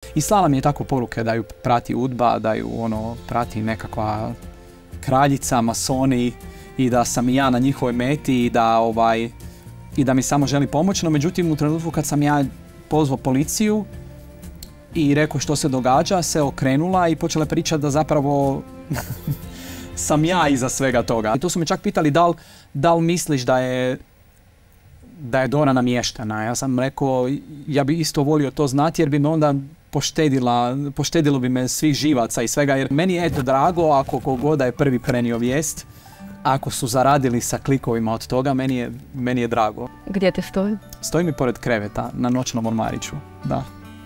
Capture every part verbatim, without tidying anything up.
I slala mi je tako poruke da ju prati UDBA, da ju ono, prati nekakva kraljica, masoni i da sam i ja na njihovoj meti i da, ovaj, i da mi samo želi pomoći. No međutim, u trenutku kad sam ja pozvao policiju i rekao što se događa, se okrenula i počela pričati da zapravo sam ja iza svega toga. I to su me čak pitali da li, da li misliš da je da je Dora namještena. Ja sam rekao, ja bi isto volio to znati jer bi me onda poštedila, poštedilo bi me svih živaca i svega, jer meni je eto drago ako kogod da je prvi prenio vijest, ako su zaradili sa klikovima od toga, meni je, meni je drago. Gdje te stoji? Stoji mi pored kreveta, na noćnom ormariću, da.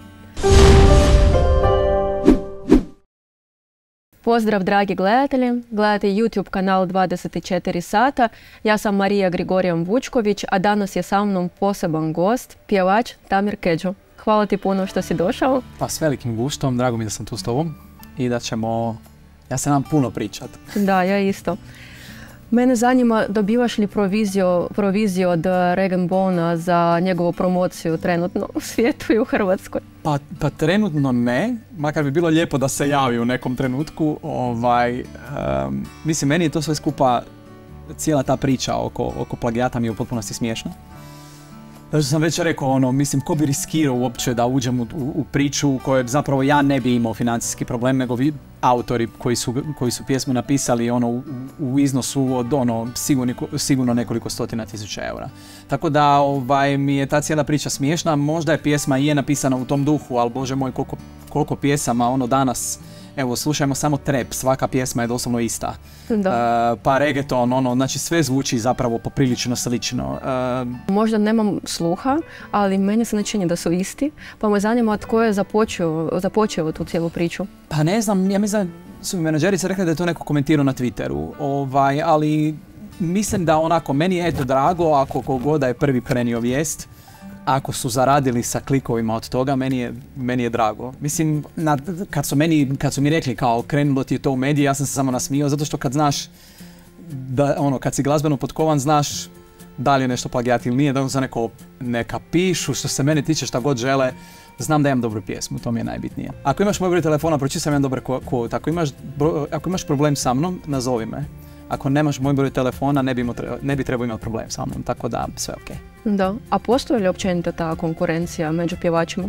Pozdrav dragi gledatelji, gledate YouTube kanal dvadeset četiri sata. Ja sam Marija Grigorijan Vučković, a danas je sa mnom poseban gost, pjevač Damir Kedžo. Hvala ti puno što si došao. Pa s velikim guštom, drago mi da sam tu s tobom i da ćemo, ja se nam puno pričat. Da, ja isto. Mene zanima, dobivaš li proviziju, proviziju od Regan Bona za njegovu promociju trenutno u svijetu i u Hrvatskoj? Pa, pa trenutno ne, makar bi bilo lijepo da se javi u nekom trenutku. Ovaj, um, mislim, meni je to sve skupa, cijela ta priča oko, oko plagijata mi je u potpunosti smiješna. Zato što sam već rekao, ono, mislim, ko bi riskirao uopće da uđem u, u, u priču u kojoj zapravo ja ne bi imao financijski problem, nego vi, autori koji su, koji su pjesmu napisali ono, u, u iznosu od ono, sigurno, sigurno nekoliko stotina tisuća eura. Tako da ovaj, mi je ta cijela priča smiješna. Možda je pjesma i je napisana u tom duhu, ali bože moj, koliko, koliko pjesama ono danas. Evo, slušajmo samo trap, svaka pjesma je doslovno ista. Da. Uh, pa reggaeton, ono, znači sve zvuči zapravo poprilično slično. Uh, Možda nemam sluha, ali meni se ne čini da su isti, pa me zanima tko je započeo, započeo tu cijelu priču. Pa ne znam, ja mislim da su mi menadžerice rekli da je to neko komentirao na Twitteru, ovaj, ali mislim da onako, meni je eto drago ako kogod da je prvi prenio vijest, ako su zaradili sa klikovima od toga, meni je, meni je drago. Mislim, na, kad, su meni, kad su mi rekli kao krenulo ti to u mediji, ja sam se samo nasmijao, zato što kad znaš, da, ono, kad si glazbeno potkovan, znaš da li je nešto plagijat ili nije, da za neko neka pišu, što se mene tiče šta god žele, znam da imam dobru pjesmu, to mi je najbitnije. Ako imaš moj broj telefona, pročistam jedan dobar quote, ako imaš, ako imaš problem sa mnom, nazovi me. Ako nemaš moj broj telefona, ne bi, treba, ne bi trebao imati problem sa mnom, tako da sve ok. Da, a postoji li općenito ta konkurencija među pjevačima?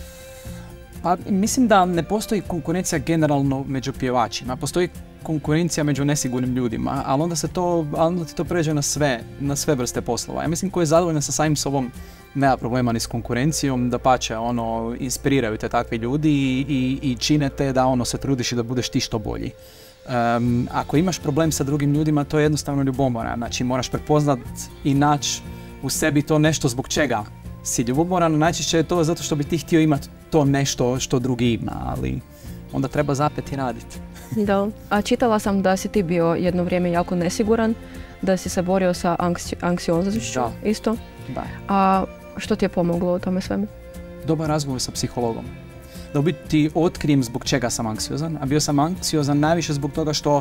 Pa mislim da ne postoji konkurencija generalno među pjevačima, postoji konkurencija među nesigurnim ljudima, ali onda se to, onda ti to pređe na sve, na sve vrste poslova. Ja mislim ko je zadovoljan sa samim sobom nema problema ni s konkurencijom, dapače, ono, inspiriraju te takvi ljudi i, i, i čine te da ono, se trudiš i da budeš ti što bolji. Um, ako imaš problem sa drugim ljudima, to je jednostavno ljubomora. Znači, moraš prepoznat i naći u sebi to nešto zbog čega si ljubomoran. Najčešće je to zato što bi ti htio imati to nešto što drugi ima, ali onda treba zapeti raditi. Da, a čitala sam da si ti bio jedno vrijeme jako nesiguran, da si se borio sa anksi anksioznošću isto. Da. A što ti je pomoglo u tome svemu? Dobar razgovor sa psihologom. Da u biti otkrijem zbog čega sam anksiozan, a bio sam anksiozan najviše zbog toga što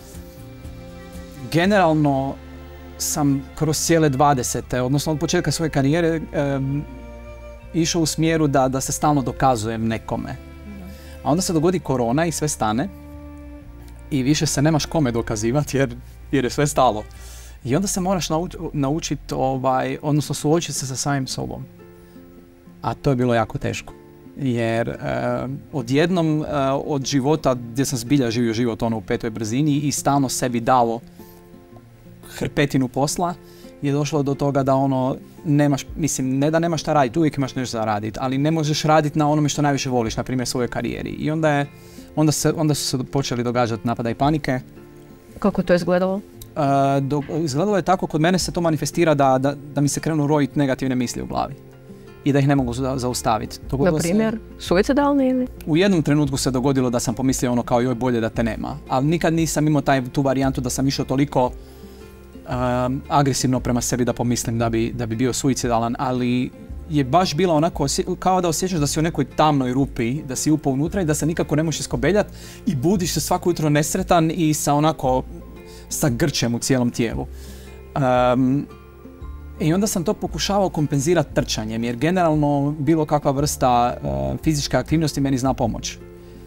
generalno sam kroz cijele dvadesete, odnosno od početka svoje karijere, um, išao u smjeru da, da se stalno dokazujem nekome. A onda se dogodi korona i sve stane i više se nemaš kome dokazivati jer, jer je sve stalo. I onda se moraš nauč, naučiti, ovaj, odnosno suočiti se sa samim sobom. A to je bilo jako teško. Jer uh, odjednom uh, od života gdje sam zbilja živio život ono u petoj brzini i stalno sebi dao hrpetinu posla, je došlo do toga da ono nemaš, mislim, ne da nemaš šta raditi, uvijek imaš nešto za raditi, ali ne možeš raditi na onome što najviše voliš, na primjer svojoj karijeri. I onda, je, onda, se, onda su se počeli događati napada i panike. Kako to izgledalo? Uh, do, izgledalo je tako, kod mene se to manifestira da, da, da mi se krenu rojiti negativne misli u glavi. I da ih ne mogu zaustaviti. Na primjer, suicidalni ili? U jednom trenutku se dogodilo da sam pomislio ono kao joj bolje da te nema. Ali nikad nisam imao taj, tu varijantu da sam išao toliko um, agresivno prema sebi da pomislim da bi, da bi bio suicidalan. Ali je baš bilo onako kao da osjećaš da si u nekoj tamnoj rupi, da si upao unutra i da se nikako ne možeš iskobeljati i budiš se svako jutro nesretan i sa onako sa grčem u cijelom tijelu. Um, I onda sam to pokušavao kompenzirati trčanjem, jer generalno bilo kakva vrsta uh, fizičke aktivnosti meni zna pomoć.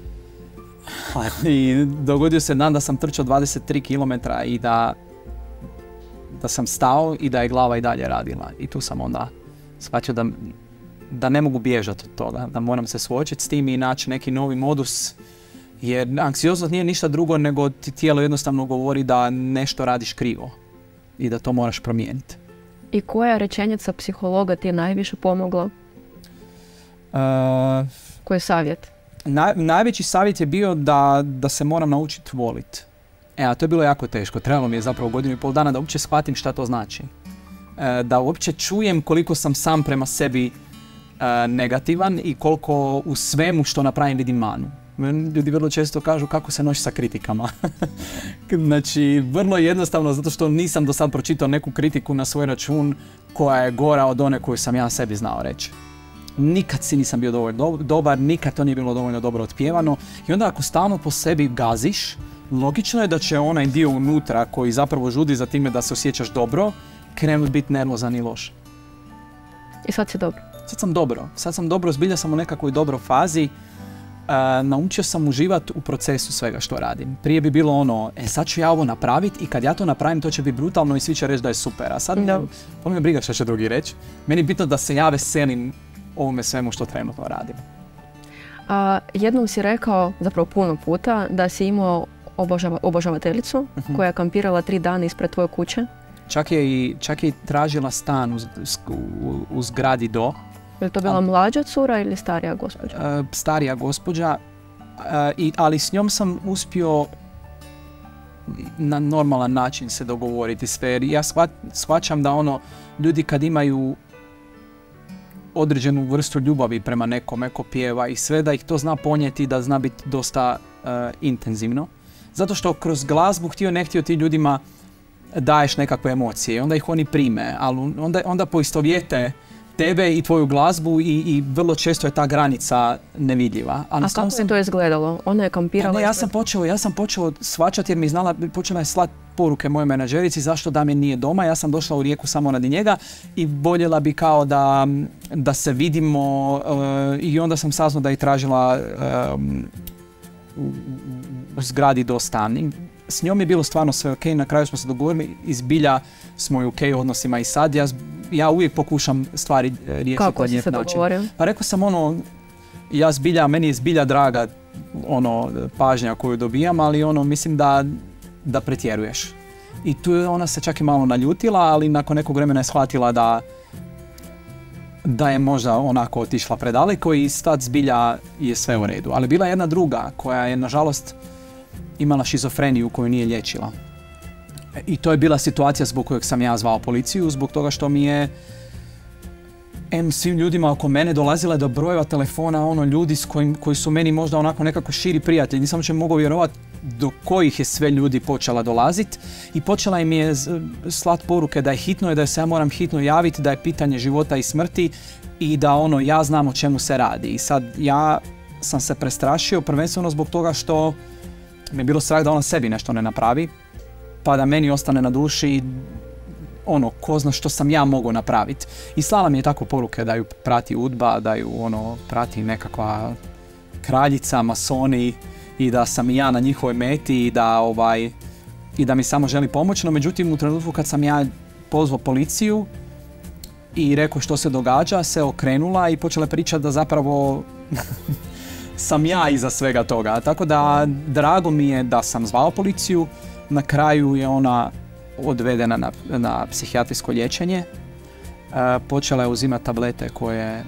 I dogodio se dan da sam trčao dvadeset tri kilometra i da, da sam stao i da je glava i dalje radila. I tu sam onda shvatio da, da ne mogu bježati od toga, da moram se suočiti s tim i naći neki novi modus. Jer anksioznost nije ništa drugo nego ti tijelo jednostavno govori da nešto radiš krivo i da to moraš promijeniti. I koja rečenica psihologa ti je najviše pomogla? Uh, Koji je savjet? Naj, najveći savjet je bio da, da se moram naučiti voliti. E, a to je bilo jako teško. Trebalo mi je zapravo godinu i pol dana da uopće shvatim šta to znači. E, da uopće čujem koliko sam sam prema sebi e, negativan i koliko u svemu što napravim vidim manu. Ljudi vrlo često kažu kako se nosi sa kritikama. Znači, vrlo jednostavno zato što nisam do sad pročitao neku kritiku na svoj račun koja je gora od one koju sam ja sebi znao reći. Nikad si nisam bio dovoljno dobar, nikad to nije bilo dovoljno dobro otpjevano i onda ako stalno po sebi gaziš, logično je da će onaj dio unutra koji zapravo žudi za time da se osjećaš dobro, krenuti biti nervozan i loš. I sad si dobro? Sad sam dobro, sad sam dobro, zbilja sam u nekakvoj dobroj fazi. Uh, naučio sam uživati u procesu svega što radim. Prije bi bilo ono, e sad ću ja ovo napraviti i kad ja to napravim to će biti brutalno i svi će reći da je super. A sad no. Pa me briga što će drugi reći. Meni je bitno da se ja veselim ovome svemu što trenutno radim. A, jednom si rekao, zapravo puno puta, da si imao obožava, obožavateljicu uh-huh. koja je kampirala tri dana ispred tvoje kuće. Čak je i, čak je i tražila stan u, u, u zgradi do. Je li to bila A, mlađa cura ili starija gospođa? Uh, starija gospođa, uh, i, ali s njom sam uspio na normalan način se dogovoriti sve. Jer ja shvat, shvaćam da ono, ljudi kad imaju određenu vrstu ljubavi prema nekome ko pjeva i sve, da ih to zna ponijeti, da zna biti dosta uh, intenzivno. Zato što kroz glazbu, htio ne htio, ti ljudima daješ nekakve emocije i onda ih oni prime, ali onda, onda poistovjete tebe i tvoju glazbu i, i vrlo često je ta granica nevidljiva. A, A kako sam... je to izgledalo? Ona je kampirala? Ne, ja sam počeo, ja sam počeo shvaćati jer mi znala, počela je slati poruke moje menadžerici zašto Damjan nije doma. Ja sam došla u Rijeku samo radi njega i voljela bi kao da, da se vidimo uh, i onda sam saznao da je tražila um, u, u zgradi do stan. S njom je bilo stvarno sve ok, na kraju smo se dogovorili i zbilja smo i ok odnosima i sad. Ja, ja uvijek pokušam stvari riješiti. Kako si se dogovorio? Pa rekao sam ono, ja zbilja, meni je zbilja draga ono, pažnja koju dobijam, ali ono, mislim da, da pretjeruješ. I tu je ona se čak i malo naljutila, ali nakon nekog vremena je shvatila da da je možda onako otišla predaleko i sad zbilja je sve u redu. Ali bila je jedna druga koja je nažalost imala šizofreniju koju nije liječila. I to je bila situacija zbog kojeg sam ja zvao policiju, zbog toga što mi je em svim ljudima oko mene dolazila do brojeva telefona, ono ljudi s kojim, koji su meni možda onako nekako širi prijatelji. Nisam uopće mogao vjerovati do kojih je sve ljudi počela dolaziti i počela im je slat poruke da je hitno i da se ja moram hitno javiti, da je pitanje života i smrti i da ono ja znam o čemu se radi. I sad ja sam se prestrašio prvenstveno zbog toga što mi je bilo strah da ona sebi nešto ne napravi, pa da meni ostane na duši i ono, ko zna što sam ja mogao napraviti. I slala mi je tako poruke da ju prati UDBA, da ju ono, prati nekakva kraljica, masoni i da sam i ja na njihovoj meti i da, ovaj, i da mi samo želi pomoći. No međutim, u trenutku kad sam ja pozvao policiju i rekao što se događa, se okrenula i počela pričati da zapravo sam ja iza svega toga. Tako da drago mi je da sam zvao policiju. Na kraju je ona odvedena na, na psihijatrijsko liječenje. E, počela je uzimati tablete koje,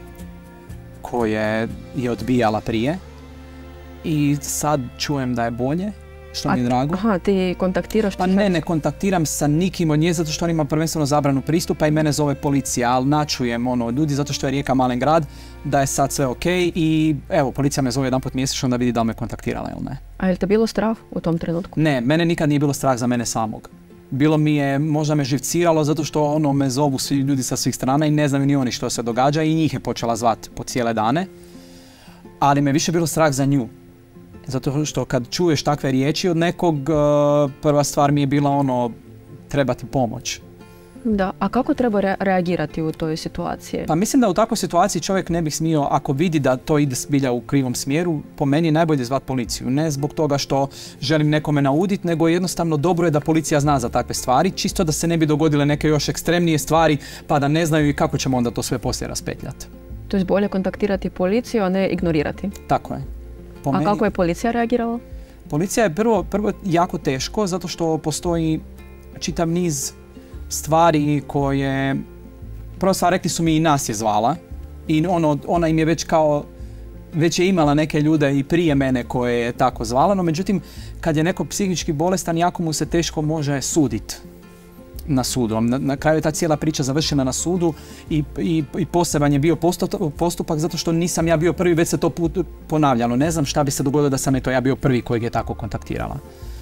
koje je odbijala prije. I sad čujem da je bolje, što mi je drago. Aha, ti kontaktiraš? Pa ne, ne kontaktiram sa nikim od nje zato što on ima prvenstveno zabranu pristupa i mene zove policija, ali načujem ono, ljudi zato što je Rijeka malen grad, da je sad sve ok i evo, policija me zove jedan put mjesečno da vidi da li me kontaktirala ili ne. A je li te bilo strah u tom trenutku? Ne, mene nikad nije bilo strah za mene samog. Bilo mi je, možda me živciralo zato što ono me zovu svi ljudi sa svih strana i ne znaju ni oni što se događa i njih je počela zvati po cijele dane. Ali me više bilo strah za nju. Zato što kad čuješ takve riječi od nekog, prva stvar mi je bila ono, treba ti pomoć. Da, a kako treba re- reagirati u toj situaciji? Pa mislim da u takvoj situaciji čovjek ne bi smio, ako vidi da to ide zbilja u krivom smjeru, po meni je najbolje zvati policiju. Ne zbog toga što želim nekome nauditi, nego jednostavno dobro je da policija zna za takve stvari, čisto da se ne bi dogodile neke još ekstremnije stvari, pa da ne znaju i kako ćemo onda to sve poslije raspetljati. To je bolje kontaktirati policiju, a ne ignorirati. Tako je. Po a meni, kako je policija reagirala? Policija je prvo, prvo jako teško, zato što postoji čitav niz stvari koje, prvo stvar, rekli su mi i nas je zvala i ono, ona im je već kao, već je imala neke ljude i prije mene koje je tako zvala, no međutim kad je neko psihički bolestan jako mu se teško može suditi na sudu. Na, na kraju je ta cijela priča završena na sudu i, i, i poseban je bio postupak zato što nisam ja bio prvi, već se to put ponavljalo. Ne znam šta bi se dogodilo da sam eto ja bio prvi kojeg je tako kontaktirala.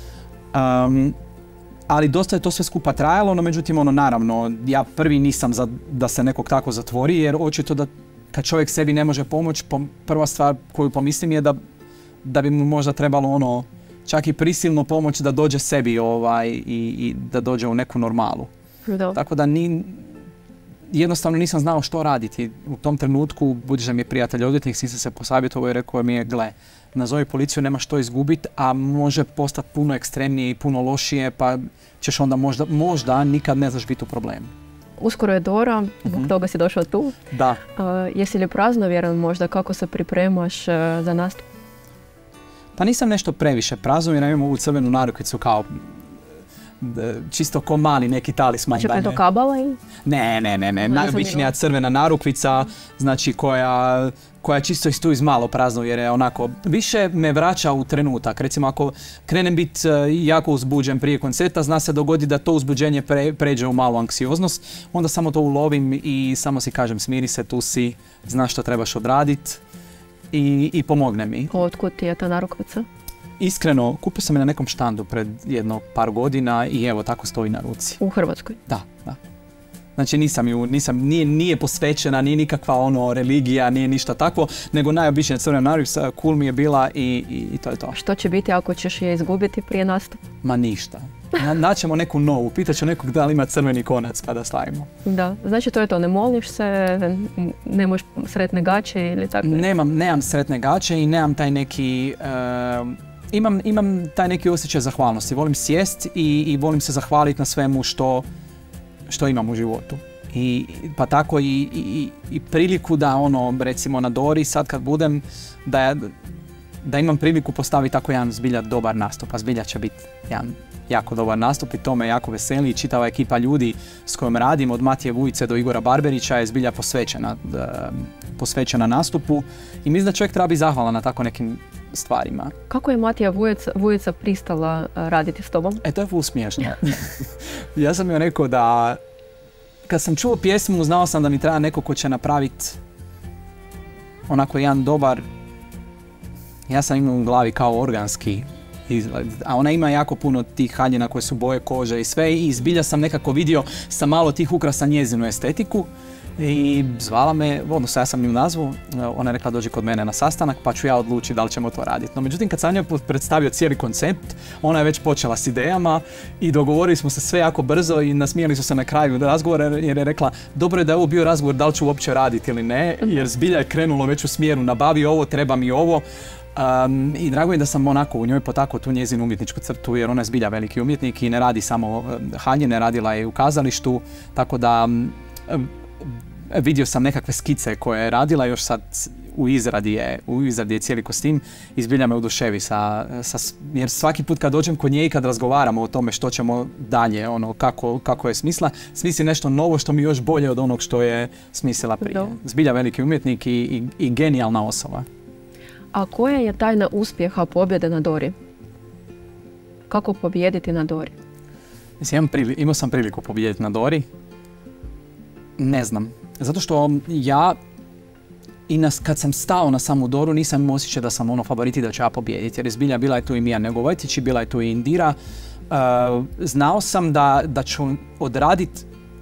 Um, ali dosta je to sve skupa trajalo, no međutim ono naravno ja prvi nisam za da se nekog tako zatvori, jer očito da kad čovjek sebi ne može pomoći, prva stvar koju pomislim je da, da bi mu možda trebalo ono čak i prisilno pomoć da dođe sebi ovaj, i, i da dođe u neku normalu. Da. Tako da ni, jednostavno nisam znao što raditi. U tom trenutku, budući da mi je prijatelj odvjetnik, sam se posavjetovao i rekao mi je, gle, nazovi policiju, nema što izgubiti, a može postati puno ekstremnije i puno lošije, pa ćeš onda možda, možda nikad ne znaš biti u problemu. Uskoro je Dora, zbog mm-hmm. toga si došao tu. Da. Uh, jesi li praznovjeran možda, kako se pripremaš uh, za nastup? Pa nisam nešto previše praznovjeran, imam ovu crvenu narukvicu kao čisto ko mali neki talisman. Čekaj, je to kabala ili? Ne, ne, ne, ne. Najobičnija crvena narukvica, znači koja, koja čisto iz tu iz malo praznovjere, onako, više me vraća u trenutak. Recimo ako krenem biti jako uzbuđen prije koncerta, zna se dogodi da to uzbuđenje pre, pređe u malu anksioznost, onda samo to ulovim i samo si kažem smiri se, tu si, znaš što trebaš odraditi i, i pomogne mi. Otkud ti je ta narukvica? Iskreno, kupio sam je na nekom štandu pred jedno par godina i evo tako stoji na ruci. U Hrvatskoj? Da, da. Znači nisam ju, nisam, nije, nije posvećena, nije nikakva ono religija, nije ništa takvo, nego najobičnija crvena narukvica, cool mi je bila i, i, i to je to. Što će biti ako ćeš je izgubiti prije nastupa? Ma ništa. Na, naćemo neku novu, pitat ću nekog da li ima crveni konac pa da stavimo. Da, znači to je to, ne moliš se, ne možeš sretne gaće ili tako? Nemam, nemam sretne gaće i nemam taj neki... Uh, Imam, imam taj neki osjećaj zahvalnosti. Volim sjest i, i volim se zahvaliti na svemu što, što imam u životu. I, pa tako i, i, i priliku da ono, recimo na Dori, sad kad budem, da, da imam priliku postaviti tako jedan zbilja dobar nastup. A zbilja će biti jedan jako dobar nastup i to me jako veseli. I čitava ekipa ljudi s kojom radim, od Matije Vujice do Igora Barberića, je zbilja posvećena, da, posvećena nastupu. I mislim da čovjek treba biti zahvalan na tako nekim stvarima. Kako je Matija Vujica, Vujica pristala raditi s tobom? E, to je ful smiješno. Ja sam joj rekao da kad sam čuo pjesmu, znao sam da mi treba neko ko će napraviti onako jedan dobar, ja sam imao u glavi kao organski izgled, a ona ima jako puno tih haljina koje su boje kože i sve i zbilja sam nekako vidio sa malo tih ukrasa njezinu estetiku. I zvala me, odnosno ja sam nju nazvu, ona je rekla dođi kod mene na sastanak pa ću ja odlučiti da li ćemo to raditi. No međutim kad sam njoj predstavio cijeli koncept, ona je već počela s idejama i dogovorili smo se sve jako brzo i nasmijali su se na kraju razgovora jer je rekla dobro je da je ovo bio razgovor da li ću uopće raditi ili ne, jer zbilja je krenulo već u smjeru nabavi ovo, treba mi ovo. Um, I drago je da sam onako u njoj potakao tu njezinu umjetničku crtu jer ona je zbilja veliki umjetnik i ne radi samo haljine, radila je u kazalištu, tako da um, vidio sam nekakve skice koje je radila, još sad u izradi je, u izradi je cijeli kostim i zbilja me oduševi sa, sa, jer svaki put kad dođem kod nje i kad razgovaramo o tome što ćemo dalje, ono, kako, kako je smisla, smisli nešto novo što mi još bolje od onog što je smislila prije. Do. Zbilja veliki umjetnik i, i, i genijalna osoba. A koja je tajna uspjeha pobjede na Dori? Kako pobijediti na Dori? Mislim, prili, imao sam priliku pobijediti na Dori. Ne znam. Zato što ja i nas, kad sam stao na samu Doru nisam imao osjećaj da sam ono favoriti da ću ja pobijediti. Jer zbilja bila je tu i Mija Negovojtić i bila je tu i Indira. Uh, znao sam da, da ću odraditi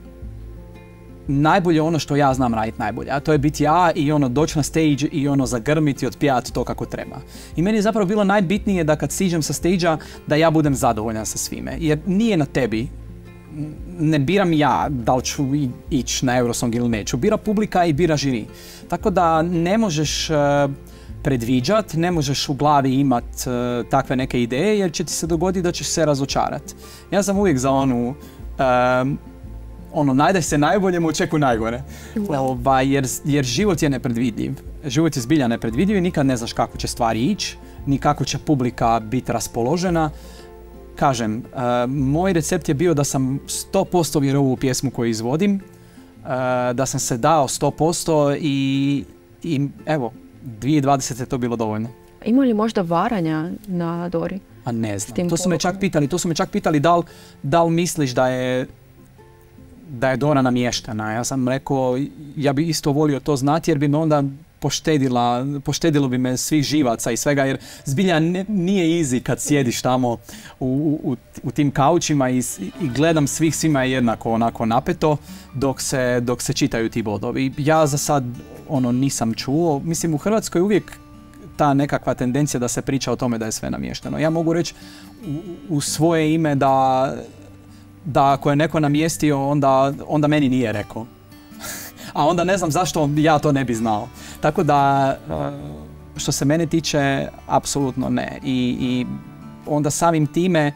najbolje ono što ja znam raditi najbolje, a to je biti ja i ono doći na stage i ono zagrmiti i otpijati to kako treba. I meni je zapravo bilo najbitnije da kad siđem sa stage-a da ja budem zadovoljan sa svime, jer nije na tebi ne biram ja da li ću ići na Eurosong ili neću. Bira publika i bira žiri. Tako da ne možeš uh, predviđat, ne možeš u glavi imat uh, takve neke ideje jer će ti se dogoditi da ćeš se razočarat. Ja sam uvijek za onu uh, ono, najdaj se najboljemu, očekuj najgore. Ova, jer, jer život je nepredvidljiv. Život je zbilja nepredvidljiv i nikad ne znaš kako će stvari ići, ni kako će publika biti raspoložena. Kažem, uh, moj recept je bio da sam sto posto vjerovao u pjesmu koju izvodim, uh, da sam se dao sto posto i, i evo, dvije tisuće dvadesete je to bilo dovoljno. Ima li možda varanja na Dori? A ne znam, to su me čak pitali, to su me čak pitali da li, da li misliš da je da je Dora namještena. Ja sam rekao, ja bi isto volio to znati jer bi me onda poštedila, poštedilo bi me svih živaca i svega, jer zbilja ne, nije easy kad sjediš tamo u, u, u tim kaučima i, i gledam svih, svima je jednako onako napeto dok se, dok se čitaju ti bodovi. Ja za sad ono nisam čuo, mislim u Hrvatskoj uvijek ta nekakva tendencija da se priča o tome da je sve namješteno. Ja mogu reći u, u svoje ime da da ako je neko namjestio, onda, onda meni nije rekao. A onda ne znam zašto ja to ne bi znao. Tako da, što se mene tiče, apsolutno ne. I, i onda samim time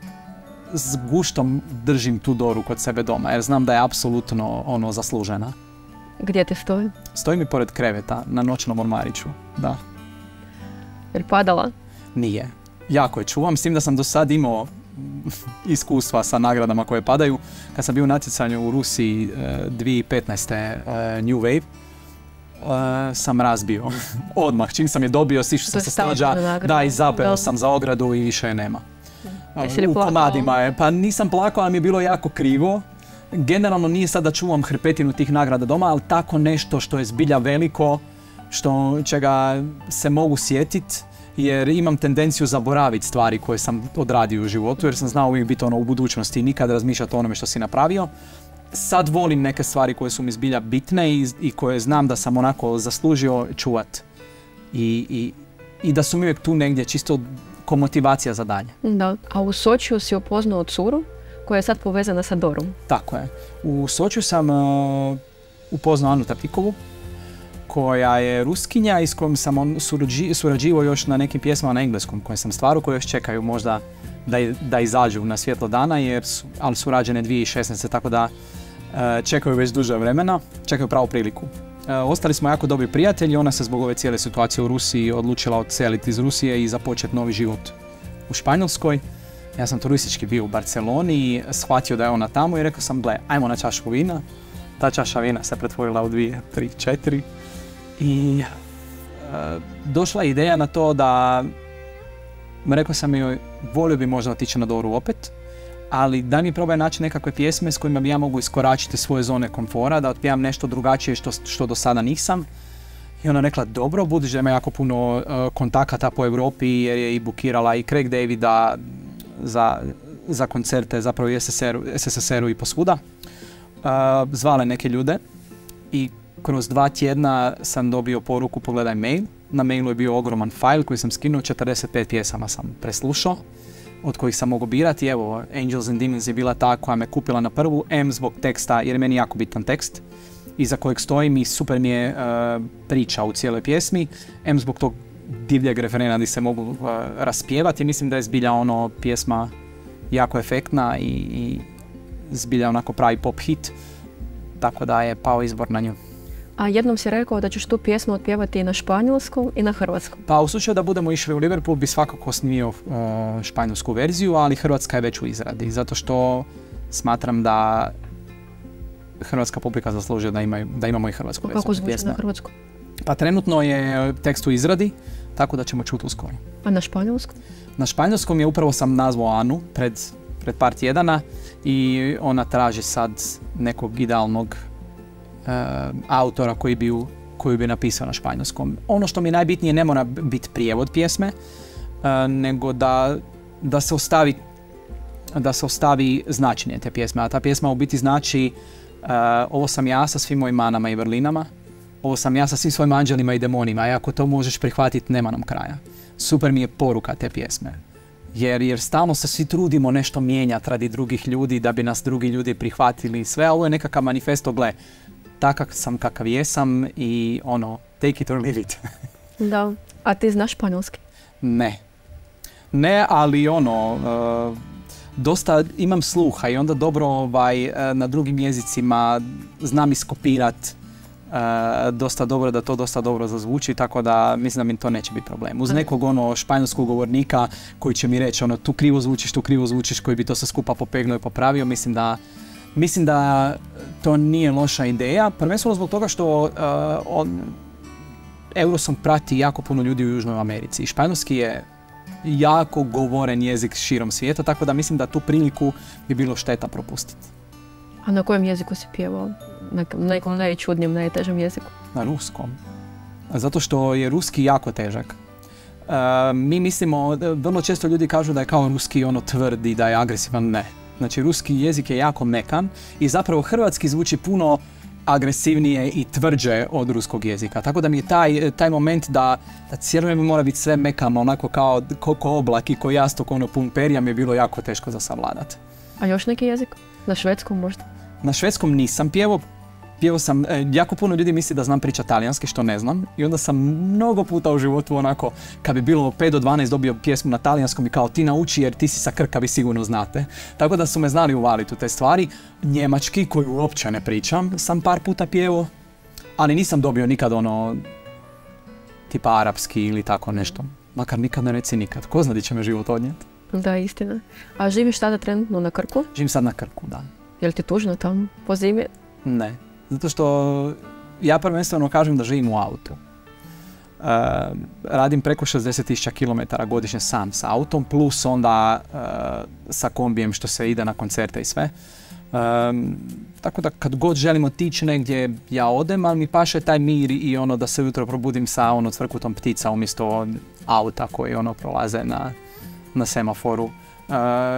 s guštom držim tu Doru kod sebe doma, jer znam da je apsolutno ono zaslužena. Gdje te stoji? Stoji mi pored kreveta, na noćnom ormariću, da. Jer padala? Nije. Jako je čuvam, s tim da sam do sad imao iskustva sa nagradama koje padaju. Kad sam bio u natjecanju u Rusiji dvije tisuće petnaeste. New Wave, uh, sam razbio. Odmah, čim sam je dobio, sišao sam sa stage, da, i zapeo sam za ogradu i više je nema. Uh, u komadima je, pa nisam plakao, ali mi je bilo jako krivo. Generalno nije sad da čuvam hrpetinu tih nagrada doma, ali tako nešto što je zbilja veliko, što čega se mogu sjetit, jer imam tendenciju zaboraviti stvari koje sam odradio u životu, jer sam znao uvijek biti ono u budućnosti i nikad razmišljati o onome što si napravio. Sad volim neke stvari koje su mi zbilja bitne i, i koje znam da sam onako zaslužio čuvat. I, i, i da su mi uvijek tu negdje čisto ko motivacija za dalje. Da. A u Sočiju si upoznao curu koja je sad povezana sa Dorom. Tako je. U Sočiju sam uh, upoznao Anu Tapikovu, koja je Ruskinja i s kojom sam on surađi, surađivao još na nekim pjesmama na engleskom koje sam stvarao, koje još čekaju možda da, da izađu na svjetlo dana, jer su, ali su rađene dvije tisuće šesnaeste. tako da e, čekaju već duže vremena, čekaju pravu priliku. E, ostali smo jako dobri prijatelji, ona se zbog ove cijele situacije u Rusiji odlučila odseliti iz Rusije i započeti novi život u Španjolskoj. Ja sam turistički bio u Barceloni i shvatio da je ona tamo i rekao sam, gle, ajmo na čašu vina. Ta čaša vina se pretvorila u dvije, tri, četiri. I e, došla je ideja na to da, rekao sam joj, volio bi možda otići na Doru opet, ali da mi probaj naći nekakve pjesme s kojima bi ja mogu iskoračiti svoje zone komfora, da otpjevam nešto drugačije što, što do sada nisam. I ona rekla, dobro, budući da ima jako puno uh, kontakata po Europi, jer je i bukirala i Craig Davida za, za koncerte, zapravo i S S S R-u i posvuda. Uh, zvale neke ljude i kroz dva tjedna sam dobio poruku, pogledaj mail. Na mailu je bio ogroman file koji sam skinuo, četrdeset pet pjesama sam preslušao, od kojih sam mogao birati. Evo, Angels and Demons je bila ta koja me kupila na prvu, M zbog teksta, jer je meni jako bitan tekst, iza kojeg stojim i super mi je uh, priča u cijeloj pjesmi, M zbog tog divljeg referena gdje se mogu uh, raspjevati. Mislim da je zbilja ono pjesma jako efektna i, i zbilja onako pravi pop hit, tako da je pao izbor na nju. A jednom si rekao da ćeš tu pjesmu otpjevati i na španjolskom i na hrvatskom. Pa u slučaju da budemo išli u Liverpool bi svakako snimio uh, španjolsku verziju, ali hrvatska je već u izradi, zato što smatram da hrvatska publika zaslužuje da, imaju, da imamo i hrvatsku verziju. Kako zvuči na hrvatskom? Pa trenutno je tekst u izradi, tako da ćemo čuti uskoro. A na španjolskom? Na španjolskom je upravo sam nazvao Anu pred, pred par tjedana i ona traži sad nekog idealnog Uh, autora koji bi, koji bi napisao na španjolskom. Ono što mi je najbitnije, ne mora biti prijevod pjesme, uh, nego da, da se ostavi da se ostavi značenje te pjesme. A ta pjesma u biti znači uh, ovo sam ja sa svim mojim manama i vrlinama, ovo sam ja sa svim svojim anđelima i demonima, i ako to možeš prihvatiti, nema nam kraja. Super mi je poruka te pjesme. Jer, jer stalno se svi trudimo nešto mijenjati radi drugih ljudi, da bi nas drugi ljudi prihvatili i sve. Ovo je nekakav manifesto, gle, takav sam kakav jesam i ono, take it or leave it. Da. A ti znaš španjolski? Ne. Ne, ali ono, uh, dosta imam sluha i onda dobro ovaj, uh, na drugim jezicima znam iskopirat uh, dosta dobro, da to dosta dobro zazvuči, tako da mislim da mi to neće biti problem. Uz nekog ono španjolskog govornika koji će mi reći ono, tu krivo zvučiš, tu krivo zvučiš, koji bi to sve skupa popegnuo i popravio, mislim da Mislim da to nije loša ideja, prvenstveno zbog toga što uh, on, Eurosong prati jako puno ljudi u Južnoj Americi i španjolski je jako govoren jezik širom svijeta, tako da mislim da tu priliku bi bilo šteta propustiti. A na kojem jeziku si pjevao? Na nekom najčudnijem, najtežem jeziku? Na ruskom. Zato što je ruski jako težak. Uh, mi mislimo, vrlo često ljudi kažu da je kao ruski ono tvrd i da je agresivan, ne. Znači, ruski jezik je jako mekan i zapravo hrvatski zvuči puno agresivnije i tvrđe od ruskog jezika. Tako da mi je taj, taj moment da, da cijelo vrijeme mora biti sve mekano, onako kao ko, ko oblak i ko jastuk, ono pun perja, mi je bilo jako teško za savladat. A još neki jezik? Na švedskom možda? Na švedskom nisam pjevao. Pjevao sam, e, jako puno ljudi misli da znam pričati talijanski, što ne znam. I onda sam mnogo puta u životu onako, kad bi bilo pet do dvanaest dobio pjesmu na talijanskom i kao ti nauči jer ti si sa Krka, vi sigurno znate. Tako da su me znali uvaliti u te stvari. Njemački, koju uopće ne pričam, sam par puta pjevao, ali nisam dobio nikad ono, tipa arapski ili tako nešto. Makar nikad ne reci nikad. Ko zna di će me život odnijeti? Da, istina. A živiš tada trenutno na Krku? Živim sad na Krku, da. Je li ti tužno tamo po zimi? Ne. Zato što ja prvenstveno kažem da živim u autu. Uh, radim preko šezdeset tisuća kilometara godišnje sam sa autom, plus onda uh, sa kombijem što se ide na koncerte i sve. Um, tako da kad god želim otići negdje ja odem, ali mi paše taj mir i ono da se ujutro probudim sa ono cvrkutom ptica umjesto auta koji ono prolaze na, na semaforu. Uh,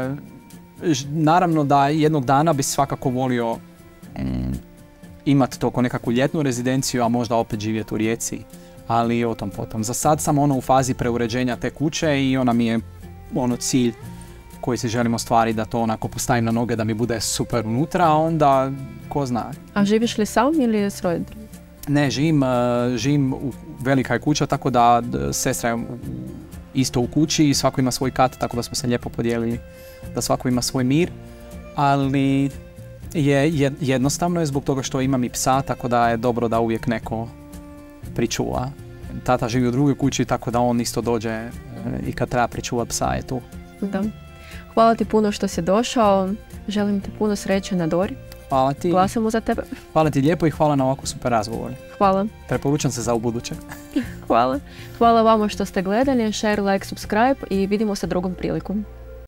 naravno da jednog dana bi svakako volio um, imati to kao nekakvu ljetnu rezidenciju, a možda opet živjeti u Rijeci, ali o tom potom. Za sad sam ono u fazi preuređenja te kuće i ona mi je ono cilj koji si želim ostvariti, da to onako postavim na noge, da mi bude super unutra, a onda ko zna. A živiš li sam ili s roditeljima? Ne, živim, živim u velika je kuća, tako da sestra je isto u kući i svako ima svoj kat, tako da smo se lijepo podijelili da svako ima svoj mir, ali je jednostavno je zbog toga što imam i psa, tako da je dobro da uvijek neko pričuva. Tata živi u drugoj kući, tako da on isto dođe i kad treba pričuvati psa je tu. Da. Hvala ti puno što si došao. Želim ti puno sreće na Dori. Hvala ti. Glasamo za tebe. Hvala ti lijepo i hvala na ovako super razgovor. Hvala. Preporučam se za ubuduće. Hvala. Hvala vama što ste gledali. Share, like, subscribe i vidimo se drugom prilikom.